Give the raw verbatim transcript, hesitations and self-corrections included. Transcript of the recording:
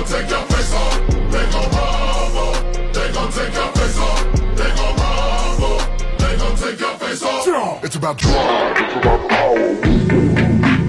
gon' take your face off. They gon' rumble. They gon' take your face off. They gon' rumble. They gon' take your face off. It's about drive. It's about power.